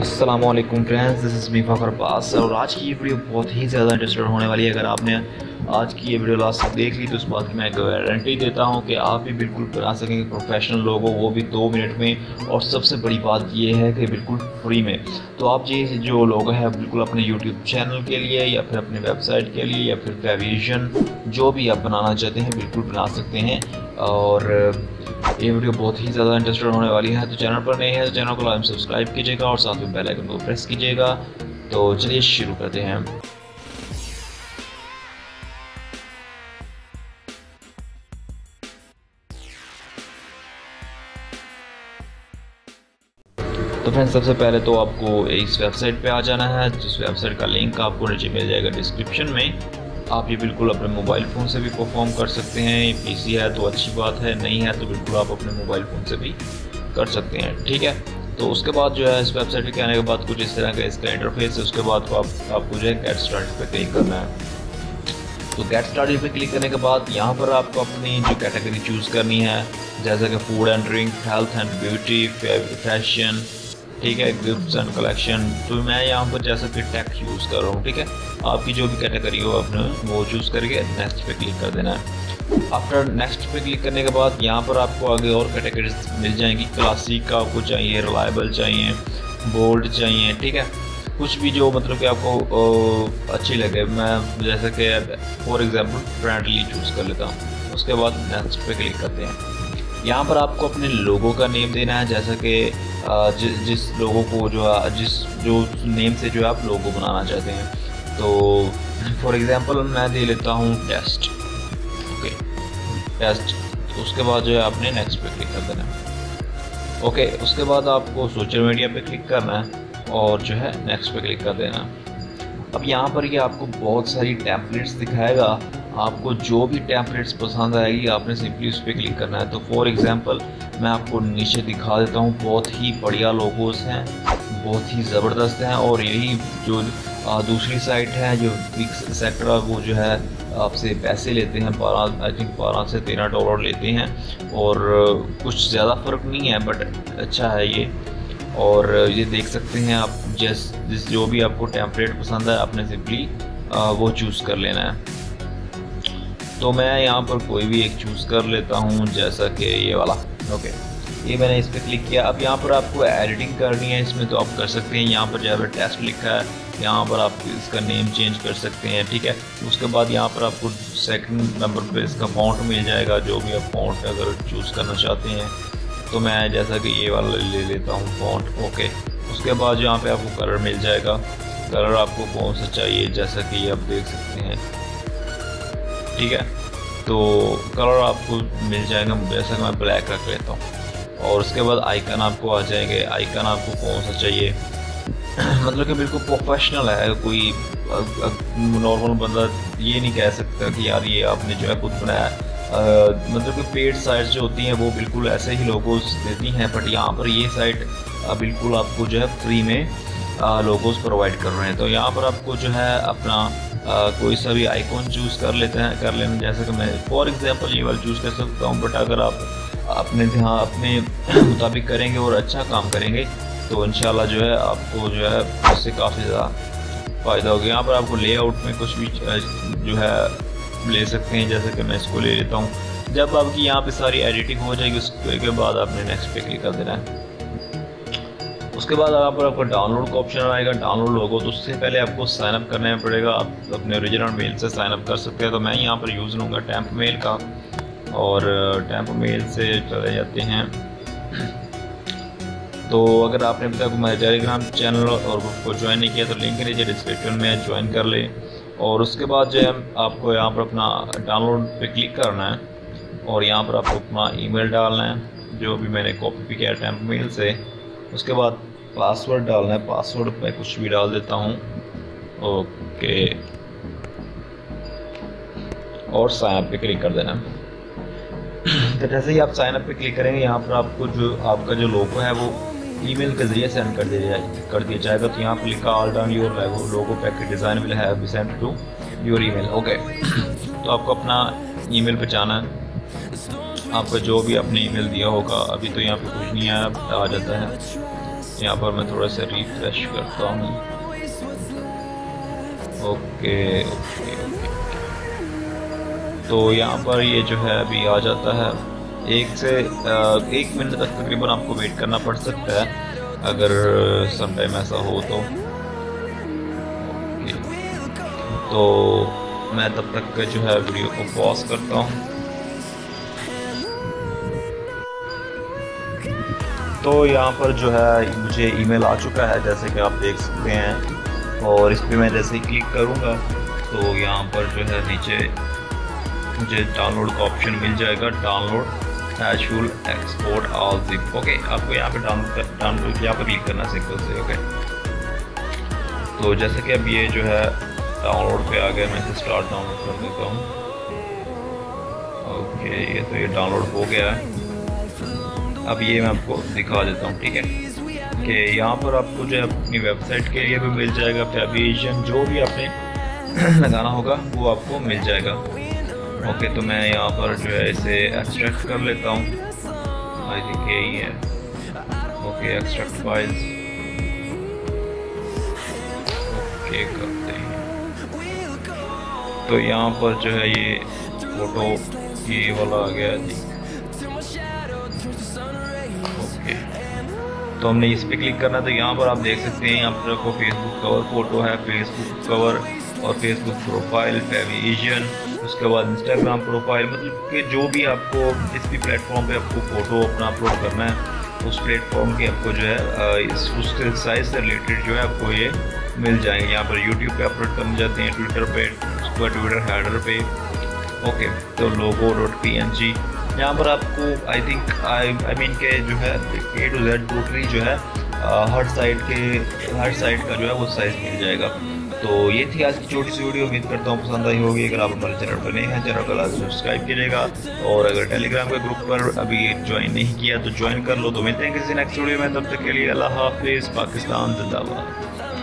अस्सलामुअलैकुम friends, this is me Fakhar Abbas. और आज की ये वीडियो बहुत ही ज़्यादा इंटरेस्टेड होने वाली है। अगर आपने आज की ये वीडियो लास्ट तक देख ली तो इस बात की मैं गारंटी देता हूँ कि आप भी बिल्कुल बना सकेंगे प्रोफेशनल लोगो, वो भी 2 मिनट में। और सबसे बड़ी बात ये है कि बिल्कुल फ्री में। तो आप ये जो लोगो है बिल्कुल अपने यूट्यूब चैनल के लिए या फिर अपनी वेबसाइट के लिए या फिर फेविजन जो भी आप बनाना चाहते हैं बिल्कुल बना सकते हैं। और ये वीडियो बहुत ही ज़्यादा इंटरेस्टेड होने वाली है। तो चैनल पर नए हैं तो चैनल को लाइक सब्सक्राइब कीजिएगा और साथ में बेल आइकन को प्रेस कीजिएगा। तो चलिए शुरू करते हैं। तो फ्रेंड्स, सबसे पहले तो आपको इस वेबसाइट पे आ जाना है, जिस वेबसाइट का लिंक आपको नीचे मिल जाएगा डिस्क्रिप्शन में। आप ये बिल्कुल अपने मोबाइल फ़ोन से भी परफॉर्म कर सकते हैं। पीसी है तो अच्छी बात है, नहीं है तो बिल्कुल आप अपने मोबाइल फ़ोन से भी कर सकते हैं, ठीक है। तो उसके बाद जो है इस वेबसाइट पे आने के बाद कुछ इस तरह का इसका इंटरफेस है। उसके बाद को आपको जो है गेट स्टार्टेड पे क्लिक करना है। तो गेट स्टार्टेड पे क्लिक करने के बाद यहाँ पर आपको अपनी जो कैटेगरी चूज़ करनी है, जैसे कि food and drink, health and beauty, fashion, ठीक है, गिफ्ट्स एंड कलेक्शन। तो मैं यहाँ पर जैसा कि टेक यूज़ कर रहा हूँ, ठीक है। आपकी जो भी कैटेगरी हो आपने वो चूज़ करके नेक्स्ट पे क्लिक कर देना है। आफ्टर नेक्स्ट पे क्लिक करने के बाद यहाँ पर आपको आगे और कैटेगरीज मिल जाएंगी। क्लासिक का आपको चाहिए, रिलायबल चाहिए, बोल्ड चाहिए, ठीक है। कुछ भी जो मतलब कि आपको अच्छी लगे। मैं जैसे कि फॉर एग्जांपल फ्रेंडली चूज़ कर लेता हूँ। उसके बाद नेक्स्ट पे क्लिक करते हैं। यहाँ पर आपको अपने लोगों का नेम देना है, जैसा कि जिस लोगों को जो नेम से जो आप लोगो बनाना चाहते हैं। तो फॉर एग्जांपल मैं दे लेता हूँ टेस्ट, ओके, टेस्ट। उसके बाद जो है आपने नेक्स्ट पे क्लिक कर देना है, ओके। उसके बाद आपको सोशल मीडिया पे क्लिक करना है और जो है नेक्स्ट पे क्लिक कर देना है। अब यहाँ पर ये आपको बहुत सारी टेम्पलेट्स दिखाएगा। आपको जो भी टेम्पलेट्स पसंद आएगी आपने सिंपली उस पर क्लिक करना है। तो फॉर एग्जांपल मैं आपको नीचे दिखा देता हूँ, बहुत ही बढ़िया लोगोस हैं, बहुत ही ज़बरदस्त हैं। और यही जो दूसरी साइट है जो विक्स सेक्टर, वो जो है आपसे पैसे लेते हैं, 12 से 13 डॉलर लेते हैं। और कुछ ज़्यादा फ़र्क नहीं है, बट अच्छा है ये। और ये देख सकते हैं आप, जिस जो भी आपको टेम्पलेट पसंद है आपने सिंपली वो चूज़ कर लेना है। तो मैं यहाँ पर कोई भी एक चूज़ कर लेता हूँ, जैसा कि ये वाला, ओके। ये मैंने इस पर क्लिक किया। अब यहाँ पर आपको एडिटिंग करनी है इसमें, तो आप कर सकते हैं। यहाँ पर जो है टेस्ट लिखा है, यहाँ पर आप इसका नेम चेंज कर सकते हैं, ठीक है। उसके बाद यहाँ पर आपको सेकंड नंबर पे इसका फॉन्ट मिल जाएगा, जो भी आप फॉन्ट अगर चूज़ करना चाहते हैं। तो मैं जैसा कि ये वाला ले लेता हूँ फॉन्ट, ओके। उसके बाद यहाँ पे आपको कलर मिल जाएगा। कलर आपको कौन सा चाहिए, जैसा कि ये आप देख सकते हैं, ठीक है। तो कलर आपको मिल जाएगा, जैसा कि मैं ब्लैक रख लेता हूँ। और उसके बाद आइकन आपको आ जाएंगे। आइकन आपको कौन सा चाहिए मतलब कि बिल्कुल प्रोफेशनल है। कोई नॉर्मल बंदा ये नहीं कह सकता कि यार ये आपने जो है खुद बनाया। मतलब कि पेड साइट्स जो होती हैं वो बिल्कुल ऐसे ही लोगोस देती हैं, बट यहाँ पर ये साइट बिल्कुल आपको जो है फ्री में लोगोस प्रोवाइड कर रहे हैं। तो यहाँ पर आपको जो है अपना कोई सा भी आइकॉन चूज़ कर लेना। जैसे कि मैं फॉर एग्जांपल ये वाला चूज़ कर सकता हूँ, बट अगर आप अपने मुताबिक करेंगे और अच्छा काम करेंगे तो इंशाल्लाह जो है आपको जो है उससे काफ़ी ज़्यादा फ़ायदा होगा। यहाँ पर आपको लेआउट में कुछ भी जो है ले सकते हैं, जैसे कि मैं इसको ले लेता हूँ। जब आपकी यहाँ पे सारी एडिटिंग हो जाएगी उसके बाद आपने नेक्स्ट पे क्लिक कर देना है। उसके बाद यहाँ पर आपको डाउनलोड का ऑप्शन आएगा, डाउनलोड लोगो। तो उससे पहले आपको साइन अप करना पड़ेगा। आप अपने ओरिजिनल मेल से साइन अप कर सकते हैं। तो मैं यहाँ पर यूज़ लूँगा टेम्प मेल का, और टेम्प मेल से चले जाते हैं। तो अगर आपने अभी तक हमारे टेलीग्राम चैनल और ग्रुप को ज्वाइन नहीं किया तो लिंक नीचे डिस्क्रिप्शन में ज्वाइन कर ले। और उसके बाद जो है आपको यहाँ पर अपना डाउनलोड पे क्लिक करना है और यहाँ पर आपको अपना ईमेल डालना है, जो भी मैंने कॉपी भी किया टेम्प मेल से। उसके बाद पासवर्ड डालना है। पासवर्ड पे कुछ भी डाल देता हूँ, ओके। और साइन अप पे क्लिक कर देना। तो जैसे ही आप साइन अप पे क्लिक करेंगे यहाँ पर आपको जो आपका जो लोगो है वो ईमेल के जरिए सेंड कर दिया जाएगा। तो यहाँ पर लिखा all down your logo packet design will have be sent to your email, okay. तो आपको अपना ईमेल पे जाना है। आपका जो भी आपने ईमेल दिया होगा, अभी तो यहाँ पे कुछ नहीं आया, आ जाता है। यहाँ पर मैं थोड़ा सा रिफ्रेश करता हूँ। ओके ओके ओके, तो यहाँ पर ये जो है अभी आ जाता है। 1 मिनट तक तकरीबन आपको वेट करना पड़ सकता है अगर समटाइम ऐसा हो तो। तो मैं तब तक जो है वीडियो को पॉज करता हूँ। तो यहाँ पर जो है मुझे ईमेल आ चुका है जैसे कि आप देख सकते हैं, और इस पर मैं जैसे ही क्लिक करूँगा तो यहाँ पर जो है नीचे मुझे डाउनलोड का ऑप्शन मिल जाएगा, download as full export all zip. Okay, आपको यहाँ पे डाउनलोड यहाँ पर क्लिक करना सिंपल से। ओके, तो जैसे कि अब ये जो है डाउनलोड पे आ गया, मैं इसे स्टार्ट डाउनलोड कर देता हूँ। ओके, ये तो ये डाउनलोड हो गया है। अब ये मैं आपको दिखा देता हूँ, ठीक है, कि यहाँ पर आपको जो है अपनी वेबसाइट के लिए भी मिल जाएगा, फैब्रिकेशन जो भी आपने लगाना होगा वो आपको मिल जाएगा। ओके, तो मैं यहाँ पर जो है इसे एक्सट्रैक्ट कर लेता हूँ। आई थिंक यही है। Okay, extract files. ओके, करते हैं। तो यहाँ पर जो है ये फोटो ये वाला आ गया जी। ओके, तो हमने इस पे क्लिक करना, तो यहाँ पर आप देख सकते हैं यहाँ पर आपको फेसबुक कवर फोटो है, फेसबुक कवर और फेसबुक प्रोफाइल, फैब्रिकेशन, उसके बाद इंस्टाग्राम प्रोफाइल, मतलब कि जो भी आपको जिस भी प्लेटफॉर्म पे आपको फ़ोटो अपना अपलोड करना है उस प्लेटफॉर्म के आपको जो है उसके साइज से रिलेटेड जो है आपको ये मिल जाएंगे। यहाँ पर यूट्यूब पे अपलोड करने जाते हैं, ट्विटर पे, उसके बाद ट्विटर हैडर पे। ओके, तो logo.png यहाँ पर आपको आई थिंक आई मीन के जो है A to Z टोटली जो है हर साइड का जो है वो साइज मिल जाएगा। तो ये थी आज की छोटी सी वीडियो, उम्मीद करता हूँ पसंद आई होगी। अगर आप हमारे चैनल पर नए हैं, चैनल को लाजमी सब्सक्राइब कीजिएगा, और अगर टेलीग्राम के ग्रुप पर अभी ज्वाइन नहीं किया तो ज्वाइन कर लो। तो मिलते हैं किसी नेक्स्ट वीडियो में, तब तक के लिए अल्लाह हाफिज़। पाकिस्तान जिंदाबाद।